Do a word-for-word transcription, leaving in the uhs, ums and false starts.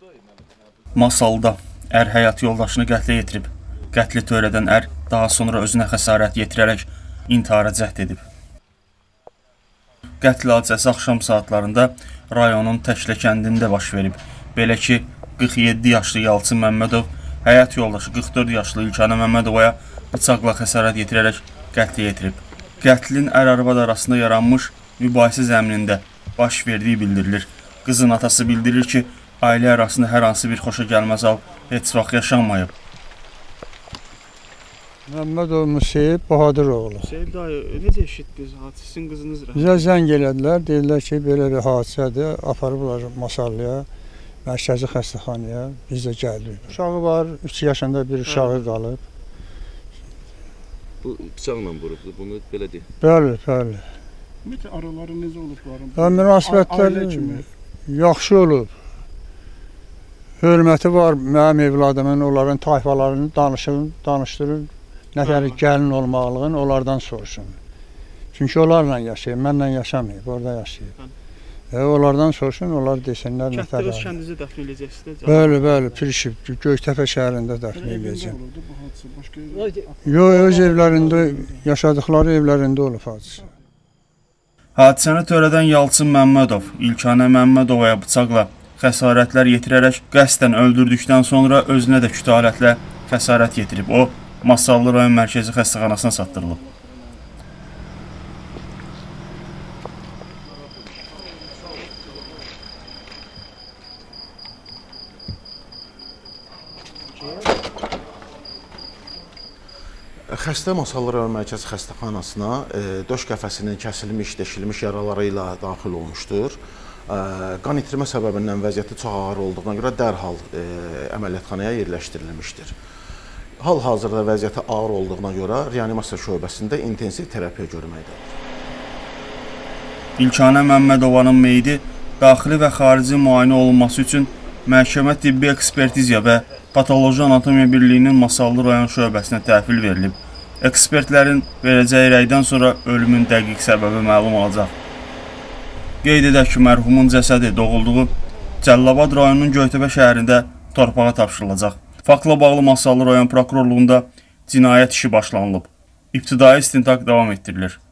Masalda ər həyat yoldaşını qətlə yetirib. Qətli törədən ər daha sonra özünə xəsarət yetirərək intihara cəhd edib. Qətl hadisəsi axşam saatlarında rayonun Təklə kəndində baş verib. Belə ki, qırx yeddi yaşlı Yalçın Məmmədov həyat yoldaşı qırx dörd yaşlı İlkanə Məmmədovaya bıçaqla xəsarət yetirərək qətlə yetirib. Qətlin ər-arvad arasında yaranmış mübahisə zəminində baş verdiyi bildirilir. Qızın atası bildirir ki, ailə arasında hər hansı bir xoşa gəlməz hal heç vaxt yaşanmayıb. Məmmədov Müseyib Bahadıroğlu. Müseyib dayı, necə eşitdiniz hadisəsinin qızınız rəhmətli? Bizə zəng elədilər, dedilər ki, belə bir hadisədir, aparıblar Masallıya, mərkəzi xəstəxanaya, biz də gəldik. Uşağı var, üç yaşında bir uşağı qalıb. Bu bıçaqla vurubdur, bunu belə deyil. Bəli, bəli. Ümumiyyətlə, araları necə olub? Münasibətlər yaxşı olub. Hörməti var mənim evladımın, onların tayfalarını danışın, danışdırın. Nətəri gəlin olmaqlığını onlardan soruşun. Çünki onlarla yaşayıb, mənlə yaşamayıb, orada yaşayıb. E, onlardan soruşun, onlar desinlər nətəri. Kətdə öz kəndinizi dəfn edəcəksiniz? Bəli, bəli, Pirişib, Göytəpə şəhərində dəfn edəcəm. Yox, öz evlərində, yaşadıkları evlərində olub hadisə. Hadisəni törədən Yalçın Məmmədov, İlkanə Məmmədovaya bıçaqla xəsarətlər yetirərək qəsdən öldürdükdən sonra özünə də kütlə alətlə xəsarət yetirib. O, Masallı rayon mərkəzi xəstəxanasına çatdırılıb. Xəstə Masallı rayon mərkəzi xəstəxanasına e, döş qəfəsinin kəsilmiş, deşilmiş yaraları ilə daxil olmuşdur. E, qan itirmə səbəbindən vəziyyəti çox ağır olduğuna görə dərhal e, əməliyyatxanaya yerləşdirilmişdir. Hal-hazırda vəziyyəti ağır olduğuna görə reanimasiya şöbəsində intensiv terapiya görməkdədir. İlkanə Məmmədovanın meyidi daxili və xarici müayinə olunması üçün məhkəmə tibbi ekspertiziya və patoloji anatomiya birliyinin Masallı rayon şöbəsinə təhvil verilib. Ekspertlərin verəcəyi rəydən sonra ölümün dəqiq səbəbi məlum olacaq. Qeyd edək ki, mərhumun cəsədi doğulduğu Cəlilabad rayonunun Göytəpə şəhərində torpağa tapşırılacaq. Faktla bağlı Masallı rayon prokurorluğunda cinayət işi başlanılıb. İbtidai istintaq davam etdirilir.